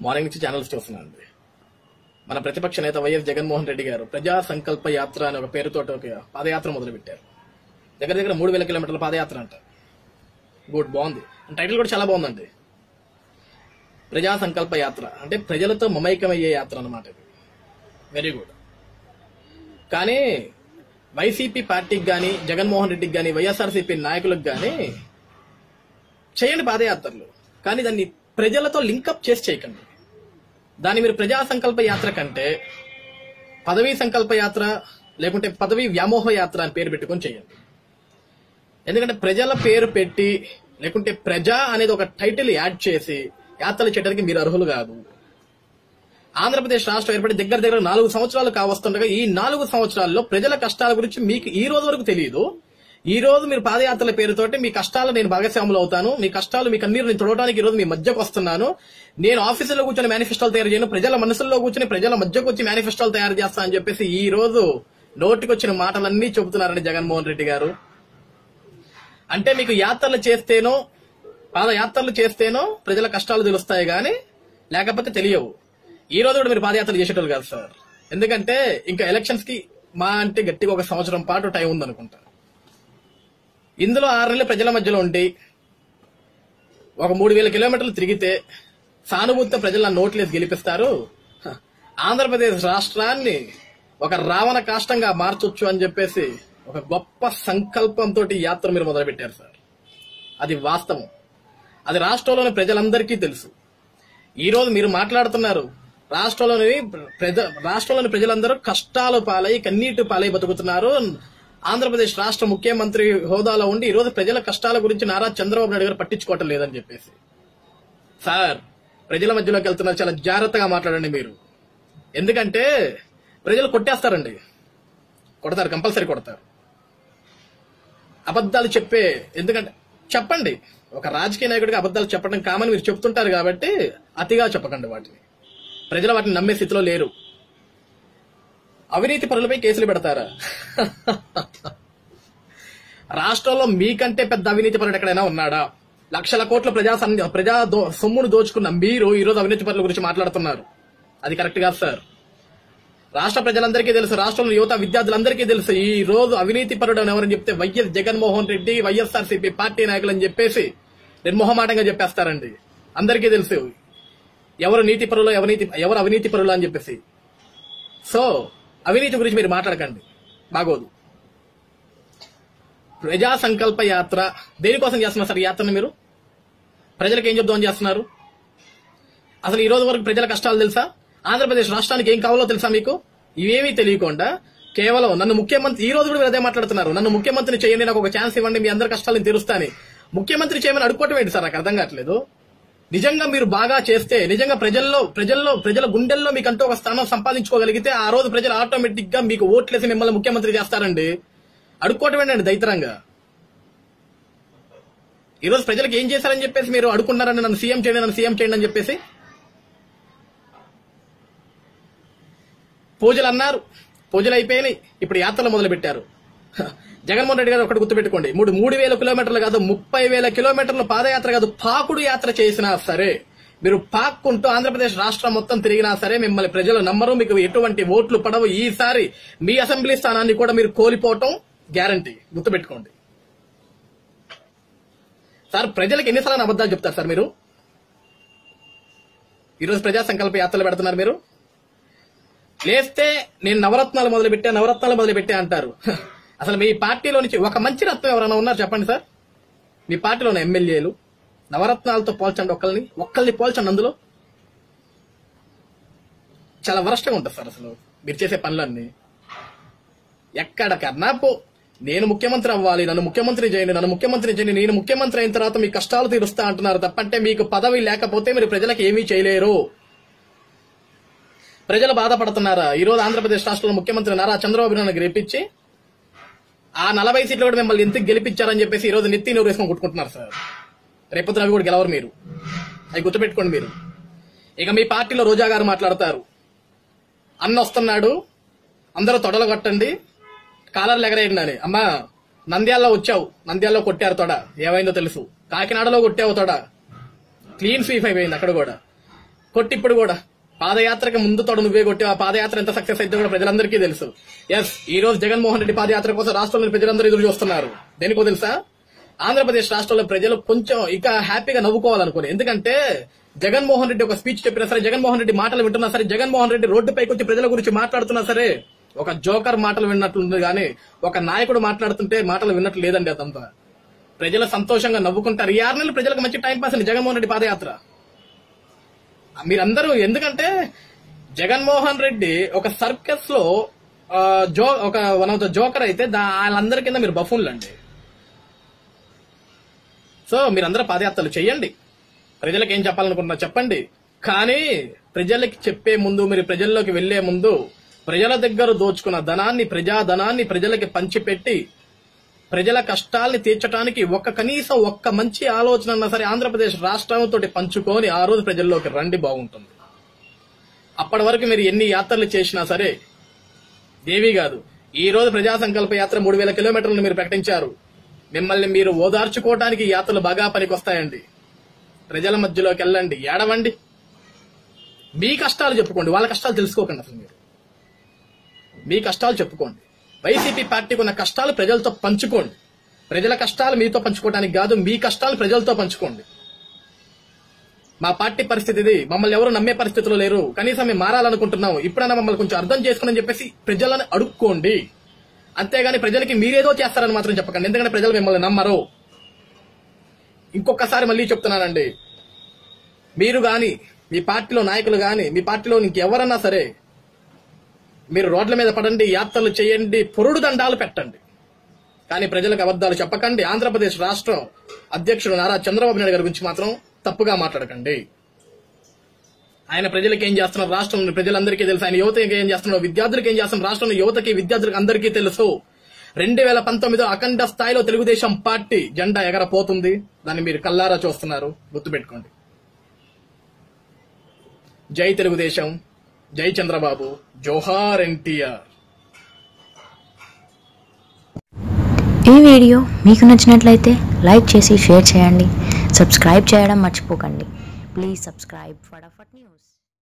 Morning నుంచి channels చూస్తున్నానండి. మన ప్రతిపక్ష నేత వైఎస్ జగన్మోహన్ రెడ్డి గారు ప్రజా సంకల్ప యాత్ర అనే ఒక పేరుతో ఒక పాదయాత్ర మొదలుపెట్టారు. దగ్గర దగ్గర 3000 కిలోమీటర్ల పాదయాత్ర అంట. గుడ్, బాగుంది. టైటిల్ కూడా చాలా బాగుందండి. ప్రజా సంకల్ప యాత్ర అంటే ప్రజలతో మమైకమయ్యే యాత్ర అన్నమాట. Very good. కానీ వైసీపీ పార్టీకి కానీ, జగన్మోహన్ రెడ్డికి కానీ, వైఎస్ఆర్సీపీ నాయకులకు కానీ చేయండి పాదయాత్రలు, కానీ దాన్ని ప్రజలతో లింకప్ చేసి చేయకండి. దాన్ని మీరు ప్రజా సంకల్ప యాత్ర కంటే పదవీ సంకల్ప యాత్ర లేకుంటే పదవీ వ్యామోహ యాత్ర అని పేరు పెట్టుకొని చేయండి. ఎందుకంటే ప్రజల పేరు పెట్టి లేకుంటే ప్రజా అనేది ఒక టైటిల్ యాడ్ చేసి యాత్రలు చేయడానికి మీరు అర్హులు కాదు. ఆంధ్రప్రదేశ్ రాష్ట్రం ఏర్పడి దగ్గర దగ్గర 4 సంవత్సరాలు కావస్తుండగా ఈ 4 సంవత్సరాల్లో ప్రజల కష్టాల గురించి మీకు ఈ రోజు వరకు తెలియదు. ఈ రోజు మీరు పాదయాత్రల పేరుతోటి మీ కష్టాలు నేను భాగస్వాములు అవుతాను, మీ కష్టాలు మీ కన్నీరు నేను తొడవడానికి ఈ రోజు మీ మధ్యకు వస్తున్నాను, నేను ఆఫీసులో కూర్చొని మేనిఫెస్టోలు తయారు చేయను, ప్రజల మనసుల్లో కూర్చొని ప్రజల మధ్యకు వచ్చి మేనిఫెస్టోలు తయారు చేస్తా అని చెప్పేసి ఈ రోజు నోటికొచ్చిన మాటలన్నీ చెబుతున్నారండి జగన్మోహన్ రెడ్డి గారు. అంటే మీకు యాత్రలు చేస్తేనో పాదయాత్రలు చేస్తేనో ప్రజల కష్టాలు తెలుస్తాయి గాని లేకపోతే తెలియవు. ఈ రోజు కూడా మీరు పాదయాత్రలు చేసేటోళ్ళు కాదు సార్. ఎందుకంటే ఇంకా ఎలక్షన్స్ కి మా అంటే గట్టిగా 1 సంవత్సరం పాటు టైం ఉందనుకుంటా. ఇందులో 6 నెలలు ప్రజల మధ్యలో ఉండి ఒక 3000 కిలోమీటర్లు తిరిగితే సానుభూతితో ప్రజల నోట్లేసి గెలిపిస్తారు. ఆంధ్రప్రదేశ్ రాష్ట్రాన్ని ఒక రావణ కాష్టంగా మార్చొచ్చు అని చెప్పేసి ఒక గొప్ప సంకల్పంతో యాత్ర మీరు మొదలుపెట్టారు సార్. అది వాస్తవం. అది రాష్ట్రంలోని ప్రజలందరికీ తెలుసు. ఈ రోజు మీరు మాట్లాడుతున్నారు, రాష్ట్రంలోని ప్రజలందరూ కష్టాలు పాలై కన్నీటి పాలై బతుకుతున్నారు. ఆంధ్రప్రదేశ్ రాష్ట్ర ముఖ్యమంత్రి హోదాలో ఉండి ఈ రోజు ప్రజల కష్టాల గురించి నారా చంద్రబాబు నాయుడు గారు పట్టించుకోవటం లేదని చెప్పేసి. సార్, ప్రజల మధ్యలోకి వెళ్తున్నారు, చాలా జాగ్రత్తగా మాట్లాడండి మీరు. ఎందుకంటే ప్రజలు కొట్టేస్తారండి, కొడతారు, కంపల్సరీ కొడతారు. అబద్దాలు ఎందుకంటే చెప్పండి, ఒక రాజకీయ నాయకుడికి అబద్దాలు చెప్పడం కామని మీరు చెప్తుంటారు కాబట్టి అతిగా చెప్పకండి వాటిని. ప్రజలు వాటిని నమ్మే స్థితిలో లేరు. అవినీతి పరులపై కేసులు పెడతారా? రాష్ట్రంలో మీకంటే పెద్ద అవినీతి పరుడు ఎక్కడైనా ఉన్నాడా? లక్షల కోట్ల ప్రజా సొమ్మును దోచుకున్న మీరు ఈ రోజు అవినీతి పరుల గురించి మాట్లాడుతున్నారు. అది కరెక్ట్ కాదు సార్. రాష్ట్ర ప్రజలందరికీ తెలుసు, రాష్ట్రంలో యువత విద్యార్థులందరికీ తెలుసు. ఈ రోజు అవినీతి పరుడు అని ఎవరని చెప్తే YS Jaganmohan Reddy, YSRCP party నాయకులు అని చెప్పేసి నిర్మోహమాటంగా చెప్పేస్తారండి. అందరికీ తెలుసు ఎవరు నీతి పరులు, ఎవరు అవినీతి పరులు అని చెప్పేసి. సో అవినీతి గురించి మీరు మాట్లాడకండి, బాగోదు. ప్రజా సంకల్ప యాత్ర దేనికోసం చేస్తున్నారు సార్? ఈ యాత్రను మీరు ప్రజలకు ఏం చెప్దామని చేస్తున్నారు? అసలు ఈ రోజు వరకు ప్రజల కష్టాలు తెలుసా? ఆంధ్రప్రదేశ్ రాష్ట్రానికి ఏం కావాలో తెలుసా మీకు? ఇవేమీ తెలియకుండా కేవలం నన్ను ముఖ్యమంత్రి, ఈ రోజు కూడా మీరు అదే మాట్లాడుతున్నారు, నన్ను ముఖ్యమంత్రిని చేయండి, నాకు ఒక ఛాన్స్ ఇవ్వండి, మీ అందరి కష్టాలను తీరుస్తాని. ముఖ్యమంత్రి చేయమని అడుక్కోవటం ఏంటి సార్? నాకు అర్థం కావట్లేదు. నిజంగా మీరు బాగా చేస్తే, నిజంగా ప్రజల గుండెల్లో మీకంటూ ఒక స్థానం సంపాదించుకోగలిగితే ఆ రోజు ప్రజలు ఆటోమేటిక్ గా మీకు ఓట్లేసి మిమ్మల్ని ముఖ్యమంత్రి చేస్తారండి. అడుక్కోవటం ఏంటండి దైత్రంగా? ఈ రోజు ప్రజలకు ఏం చేశారని చెప్పేసి మీరు అడుకున్నారండి, నన్ను సీఎం చేయండి అని చెప్పేసి. పూజలు అన్నారు, పూజలు అయిపోయినాయి, ఇప్పుడు యాత్రలు మొదలు పెట్టారు. జగన్మోహన్ రెడ్డి గారు ఒకటి గుర్తుపెట్టుకోండి, 3000 కిలోమీటర్లు కాదు, 30,000 కిలోమీటర్ల పాదయాత్ర కాదు, పాకుడు యాత్ర చేసినా సరే, మీరు పాక్కుంటూ ఆంధ్రప్రదేశ్ రాష్ట్రం మొత్తం తిరిగినా సరే మిమ్మల్ని ప్రజలు నమ్మరు, మీకు ఎటువంటి ఓట్లు పడవు. ఈసారి మీ అసెంబ్లీ స్థానాన్ని కూడా మీరు కోల్పోవటం గ్యారంటీ, గుర్తుపెట్టుకోండి సార్. ప్రజలకు ఎన్నిసార్లు అబద్దాలు చెప్తారు సార్ మీరు? ఈరోజు ప్రజా సంకల్ప యాత్రలు పెడుతున్నారు మీరు. లేస్తే నేను నవరత్నాలు మొదలుపెట్టా అంటారు. అసలు మీ పార్టీలో నుంచి ఒక మంచి రత్నం ఎవరైనా ఉన్నారు చెప్పండి సార్? మీ పార్టీలో ఉన్న ఎమ్మెల్యేలు నవరత్నాలతో పోల్చండి, ఒక్కళ్ళని పోల్చండి. అందులో చాలా వరస్ట్గా ఉంటుంది సార్ అసలు మీరు చేసే పనులన్నీ. ఎక్కడికన్నా నేను ముఖ్యమంత్రి అవ్వాలి, నన్ను ముఖ్యమంత్రి చేయండి, నేను ముఖ్యమంత్రి అయిన తర్వాత మీ కష్టాలు తీరుస్తా అంటున్నారు తప్పంటే మీకు పదవి లేకపోతే మీరు ప్రజలకు ఏమీ చేయలేరు. ప్రజలు బాధపడుతున్నారా? ఈ రోజు ఆంధ్రప్రదేశ్ రాష్ట్రంలో ముఖ్యమంత్రి నారా చంద్రబాబు నాయుడు గెలిపించి ఆ 40 సీట్లు కూడా మిమ్మల్ని ఎందుకు గెలిపించారని చెప్పేసి ఈ రోజు నెత్తి నోరు వేసుకొని కొట్టుకుంటున్నారు సార్. రేపొద్దున అవి కూడా గెలవరు మీరు, అవి గుర్తుపెట్టుకోండి మీరు. ఇక మీ పార్టీలో రోజా గారు మాట్లాడతారు, అన్న వస్తున్నాడు, అందరూ తొడలు కొట్టండి, కాలర్లు ఎగరేయండి అని. అమ్మా, నంద్యాలలో వచ్చావు, నంద్యాలలో కొట్టారు తొడ, ఏమైందో తెలుసు. కాకినాడలో కొట్టావు తొడ, క్లీన్ స్వీప్ అయిపోయింది అక్కడ కూడా. కొట్టి ఇప్పుడు కూడా పాదయాత్రకు ముందు తోడు నువ్వే కొట్టి ఆ పాదయాత్ర ఎంత సక్సెస్ అయితే కూడా ప్రజలందరికీ తెలుసు. ఎస్, ఈ రోజు జగన్మోహన్ రెడ్డి పాదయాత్ర కోసం రాష్ట్రంలోని ప్రజలందరూ ఎదురు చూస్తున్నారు. దేనికో తెలుసా? ఆంధ్రప్రదేశ్ రాష్ట్రంలో ప్రజలు కొంచెం ఇక హ్యాపీగా నవ్వుకోవాలనుకోని. ఎందుకంటే జగన్మోహన్ రెడ్డి ఒక స్పీచ్ చెప్పినా సరే, జగన్మోహన్ రెడ్డి మాటలు వింటున్నా సరే, జగన్మోహన్ రెడ్డి రోడ్డుపైకి వచ్చి ప్రజల గురించి మాట్లాడుతున్నా సరే ఒక జోకర్ మాటలు విన్నట్లుంది కానీ ఒక నాయకుడు మాట్లాడుతుంటే మాటలు విన్నట్లు లేదండి. అదంతా ప్రజలు సంతోషంగా నవ్వుకుంటారు. ఈ 6 నెలలు ప్రజలకు మంచి టైం పాస్ అండి జగన్మోహన్ రెడ్డి పాదయాత్ర. మీరందరూ ఎందుకంటే జగన్మోహన్ రెడ్డి ఒక సర్కస్ లో ఒక వన్ ఆఫ్ ద జోకర్ అయితే వాళ్ళందరి కింద మీరు బఫూన్లు అండి. సో మీరందరూ పాదయాత్రలు చెయ్యండి, ప్రజలకు ఏం చెప్పాలనుకుంటున్నా చెప్పండి. కానీ ప్రజలకి చెప్పే ముందు, మీరు ప్రజల్లోకి వెళ్లే ముందు ప్రజల దగ్గర దోచుకున్న ధనాన్ని, ప్రజాధనాన్ని ప్రజలకి పంచిపెట్టి ప్రజల కష్టాల్ని తీర్చడానికి కనీసం ఒక్క మంచి ఆలోచన అన్నా సరే ఆంధ్రప్రదేశ్ రాష్ట్రంతో పంచుకొని ఆ రోజు ప్రజల్లోకి రండి, బాగుంటుంది. అప్పటి వరకు మీరు ఎన్ని యాత్రలు చేసినా సరే ఏమీ కాదు. ఈ రోజు ప్రజా సంకల్ప యాత్ర 3000 కిలోమీటర్లను మీరు ప్రకటించారు. మిమ్మల్ని మీరు ఓదార్చుకోవడానికి యాత్రలు బాగా పనికొస్తాయండి. ప్రజల మధ్యలోకి వెళ్ళండి, ఏడవండి, మీ కష్టాలు చెప్పుకోండి, వాళ్ళ కష్టాలు తెలుసుకోకండి. అసలు మీరు మీ కష్టాలు చెప్పుకోండి. వైసీపీ పార్టీకి ఉన్న కష్టాలు ప్రజలతో పంచుకోండి. ప్రజల కష్టాలు మీతో పంచుకోవడానికి కాదు, మీ కష్టాలు ప్రజలతో పంచుకోండి. మా పార్టీ పరిస్థితి ఇది, మమ్మల్ని ఎవరు నమ్మే పరిస్థితిలో లేరు, కనీసం మేము మారాలనుకుంటున్నాం, ఇప్పుడైనా మమ్మల్ని కొంచెం అర్థం చేసుకుని చెప్పేసి ప్రజలను అడుక్కోండి. అంతేగాని ప్రజలకి మీరేదో చేస్తారని మాత్రం చెప్పకండి, ఎందుకంటే ప్రజలు మిమ్మల్ని నమ్మరు. ఇంకొకసారి మళ్ళీ చెప్తున్నానండి, మీరు గాని, మీ పార్టీలో నాయకులు గాని, మీ పార్టీలో ఇంకెవరన్నా సరే మీరు రోడ్ల మీద పడండి, యాత్రలు చేయండి, పొరుడు దండాలు పెట్టండి, కానీ ప్రజలకు అబద్దాలు చెప్పకండి. ఆంధ్రప్రదేశ్ రాష్ట్రం అధ్యక్షుడు నారా చంద్రబాబు నాయుడు గారి గురించి మాత్రం తప్పుగా మాట్లాడకండి. ఆయన ప్రజలకు ఏం చేస్తున్నారు రాష్ట్రంలో ప్రజలందరికీ తెలుసు. ఆయన యువతకి ఏం చేస్తున్నారు, విద్యార్థులకు ఏం చేస్తున్నారు రాష్ట్రంలో యువతకి, విద్యార్థులకు అందరికీ తెలుసు. 2019 అఖండ స్థాయిలో తెలుగుదేశం పార్టీ జెండా ఎగరపోతుంది. దాన్ని మీరు కల్లారా చూస్తున్నారు, గుర్తుపెట్టుకోండి. జై తెలుగుదేశం, జై చంద్రబాబు, జోహార్ ఎన్టీఆర్. ఈ వీడియో మీకు నచ్చినట్లయితే లైక్ చేసి షేర్ చేయండి, సబ్స్క్రైబ్ చేయడం మర్చిపోకండి. Please subscribe Fatafat news.